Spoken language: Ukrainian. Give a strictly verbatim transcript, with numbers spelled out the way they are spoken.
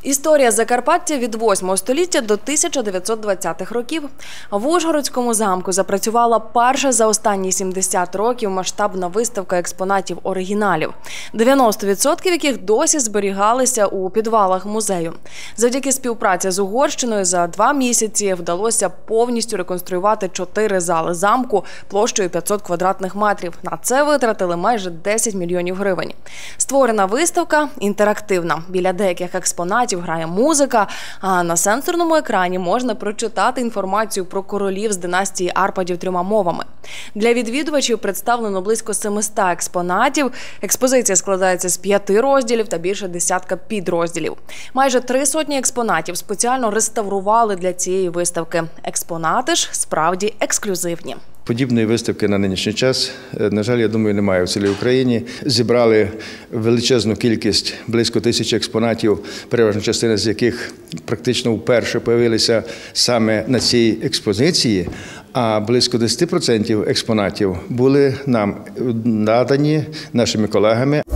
Історія Закарпаття від восьмого століття до тисяча дев'ятсот двадцятих років. В Ужгородському замку запрацювала перша за останні сімдесят років масштабна виставка експонатів оригіналів, дев'яносто відсотків яких досі зберігалися у підвалах музею. Завдяки співпраці з Угорщиною за два місяці вдалося повністю реконструювати чотири зали замку площею п'ятсот квадратних метрів. На це витратили майже десять мільйонів гривень. Створена виставка інтерактивна. Біля деяких експонатів грає музика, а на сенсорному екрані можна прочитати інформацію про королів з династії Арпадів трьома мовами. Для відвідувачів представлено близько семисот експонатів. Експозиція складається з п'яти розділів та більше десятка підрозділів. Майже три сотні експонатів спеціально реставрували для цієї виставки. Експонати ж справді ексклюзивні. Подібної виставки на нинішній час, на жаль, я думаю, немає в цілій Україні. Зібрали величезну кількість, близько тисячі експонатів, переважна частина з яких практично вперше з'явилися саме на цій експозиції, а близько десять відсотків експонатів були нам надані нашими колегами.